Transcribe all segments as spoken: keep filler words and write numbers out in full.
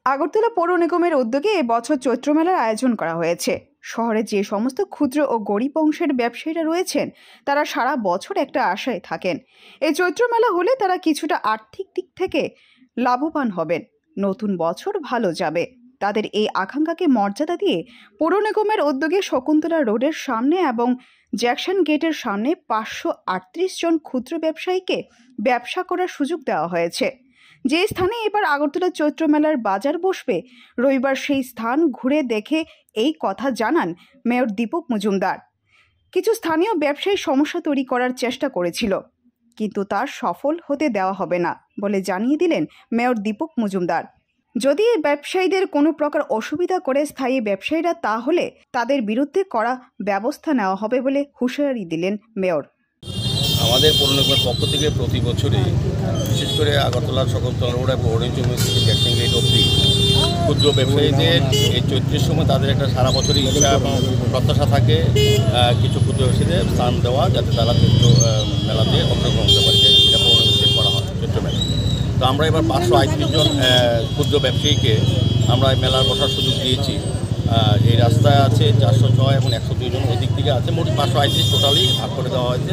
আগরতলা পৌর নিগমের উদ্যোগে এবছর চৈত্র মেলার আয়োজন করা হয়েছে। শহরে যে সমস্ত ক্ষুদ্র ও গরিব অংশের ব্যবসায়ীরা রয়েছেন তারা সারা বছর একটা আশায় থাকেন, এই চৈত্র মেলা হলে তারা কিছুটা আর্থিক দিক থেকে লাভবান হবেন, নতুন বছর ভালো যাবে। তাদের এই আকাঙ্ক্ষাকে মর্যাদা দিয়ে পৌর নিগমের উদ্যোগে শকুন্তলা রোডের সামনে এবং জ্যাকসন গেটের সামনে পাঁচশো আটত্রিশ জন ক্ষুদ্র ব্যবসায়ীকে ব্যবসা করার সুযোগ দেওয়া হয়েছে। যে স্থানে এবার আগরতলা চৈত্র মেলার বাজার বসবে, রবিবার সেই স্থান ঘুরে দেখে এই কথা জানান মেয়র দীপক মজুমদার। কিছু স্থানীয় ব্যবসায়ী সমস্যা তৈরি করার চেষ্টা করেছিল, কিন্তু তার সফল হতে দেওয়া হবে না বলে জানিয়ে দিলেন মেয়র দীপক মজুমদার। যদি এই ব্যবসায়ীদের কোনো প্রকার অসুবিধা করে স্থায়ী ব্যবসায়ীরা, তাহলে তাদের বিরুদ্ধে কড়া ব্যবস্থা নেওয়া হবে বলে হুঁশিয়ারি দিলেন মেয়র। আমাদের পৌর নিগমের পক্ষ থেকে প্রতি বছরই বিশেষ করে আগরতলার শকুন্তলা রোড এবং অরেঞ্জ থেকে জ্যাকসন গেট অবধি ক্ষুদ্র ব্যবসায়ীদের এই চৈত্রের সময় তাদের একটা সারা বছরই ইচ্ছা এবং প্রত্যাশা থাকে কিছু ক্ষুদ্র ব্যবসায়ীদের স্থান দেওয়া, যাতে তারা চৈত্র মেলাতে অংশগ্রহণ করতে পারে। সেটা পৌর নিগম করা হয় চৈত্র মেলা। তো আমরা এবার পাঁচশো আটত্রিশ জন ক্ষুদ্র ব্যবসায়ীকে আমরা মেলার বসার সুযোগ দিয়েছি। এই রাস্তায় আছে চারশো ছয় এবং একশো দুই জন, ওই দিক থেকে আছে মোট পাঁচশো আটত্রিশ টোটালি ভাগ করে দেওয়া হয়েছে।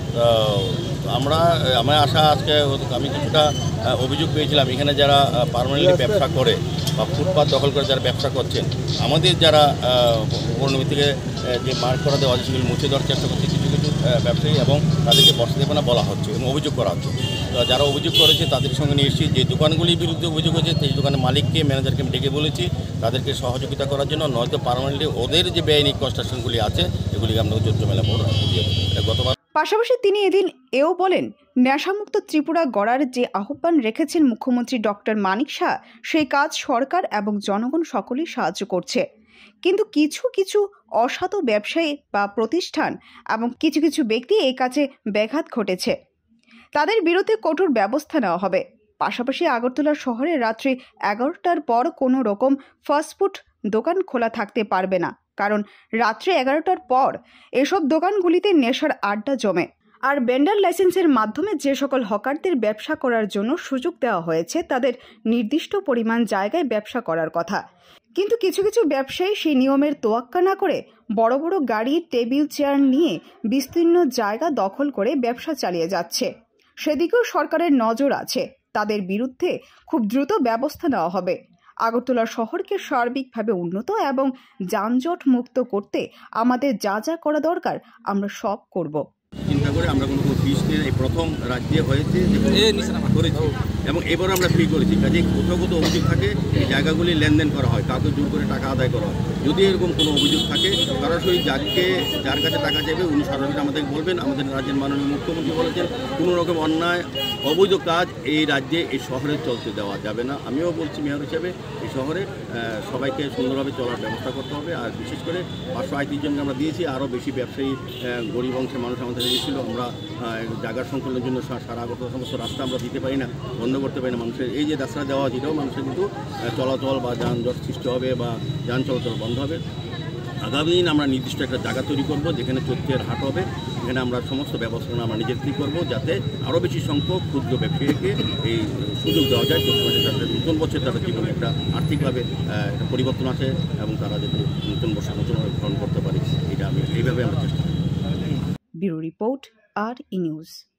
আমরা আমার আশা, আজকে আমি কিছুটা অভিযোগ পেয়েছিলাম এখানে যারা পার্মানেন্টলি ব্যবসা করে বা ফুটপাথ দখল করে যারা ব্যবসা করছেন, আমাদের যারা পৌরনিগম থেকে যে মার্ক করা দেওয়া আছে সেগুলো মুছে দেওয়ার চেষ্টা করছে কিছু কিছু ব্যবসায়ী, এবং তাদেরকে বসতে দেবে না বলা হচ্ছে এবং অভিযোগ করা হচ্ছে। তো যারা অভিযোগ করেছে তাদের সঙ্গে নিয়ে এসেছি, যে দোকানগুলির বিরুদ্ধে অভিযোগ হয়েছে সেই দোকানের মালিককে, ম্যানেজারকে আমি ডেকে বলেছি তাদেরকে সহযোগিতা করার জন্য, নয়তো পার্মানেন্টলি ওদের যে বেআইনি কনস্ট্রাকশনগুলি আছে এগুলিকে আমরা চৈত্র মেলা পৌর দিয়ে গতবার। পাশাপাশি তিনি এদিন এও বলেন, নেশামুক্ত ত্রিপুরা গড়ার যে আহ্বান রেখেছেন মুখ্যমন্ত্রী ডক্টর মানিক শাহ, সেই কাজ সরকার এবং জনগণ সকলেই সাহায্য করছে, কিন্তু কিছু কিছু অসাধু ব্যবসায়ী বা প্রতিষ্ঠান এবং কিছু কিছু ব্যক্তি এই কাজে ব্যাঘাত ঘটেছে, তাদের বিরুদ্ধে কঠোর ব্যবস্থা নেওয়া হবে। পাশাপাশি আগরতলা শহরে রাত্রি এগারোটার পর কোনো রকম ফাস্টফুড দোকান খোলা থাকতে পারবে না, কারণ রাত্রে এগারোটার পর এসব দোকানগুলিতে নেশার আড্ডা জমে। আর ভেন্ডার লাইসেন্সের মাধ্যমে যে সকল হকারদের ব্যবসা করার জন্য সুযোগ দেওয়া হয়েছে তাদের নির্দিষ্ট পরিমাণ জায়গায় ব্যবসা করার কথা, কিন্তু কিছু কিছু ব্যবসায়ী সেই নিয়মের তোয়াক্কা না করে বড় বড় গাড়ি, টেবিল, চেয়ার নিয়ে বিস্তীর্ণ জায়গা দখল করে ব্যবসা চালিয়ে যাচ্ছে। সেদিকেও সরকারের নজর আছে, তাদের বিরুদ্ধে খুব দ্রুত ব্যবস্থা নেওয়া হবে। আগরতলা শহরকে সার্বিকভাবে উন্নত এবং যানজট মুক্ত করতে আমাদের যা যা করা দরকার আমরা সব করব। চিন্তা করে আমরা কোনো ফিস নিয়ে এই প্রথম রাজ্যে হয়েছে যে করেছি, এবং এবারও আমরা ফ্রি করেছি। কাজে কোথাও কোথাও অভিযোগ থাকে এই জায়গাগুলি লেনদেন করা হয়, কাউকে জোর করে টাকা আদায় করা হয়। যদি এরকম কোনো অভিযোগ থাকে সরাসরি যাকে যার কাছে টাকা চাইবে উনি সরাসরি আমাদের বলবেন। আমাদের রাজ্যের মাননীয় মুখ্যমন্ত্রী বলেছেন কোনো রকম অন্যায় অবৈধ কাজ এই রাজ্যে এই শহরে চলতে দেওয়া যাবে না। আমিও বলছি মেয়র হিসেবে এই শহরে সবাইকে সুন্দরভাবে চলার ব্যবস্থা করতে হবে। আর বিশেষ করে পাঁচশো আটত্রিশ জনকে আমরা দিয়েছি, আরও বেশি ব্যবসায়ী গরিব অংশের মানুষ আমাদের দিয়েছিল। আমরা জায়গার সংকলনের জন্য সারা আগরতলা সমস্ত রাস্তা আমরা দিতে পারি না, বন্ধ করতে পারি না। মানুষের এই যে রাস্তা দেওয়া আছে এটাও মানুষের কিন্তু চলাচল বা যানজট সৃষ্টি হবে বা যান চলাচল বন্ধ হবে। আগামী দিন আমরা নির্দিষ্ট একটা জায়গা তৈরি করব যেখানে চৈত্রের হাট হবে, এখানে আমরা সমস্ত ব্যবস্থা আমরা নিজের কি করবো, যাতে আরও বেশি সংখ্যক ক্ষুদ্র ব্যবসায়ীকে এই সুযোগ দেওয়া যায় চৈত্র মাসে, যাতে নতুন বছর তাদের জীবনে একটা আর্থিকভাবে একটা পরিবর্তন আসে এবং তারা যাতে নতুন বছর নতুনভাবে গ্রহণ করতে পারে। এটা আমি এইভাবে আমরা চেষ্টা করি। ব্যুরো রিপোর্ট, আর ই নিউজ।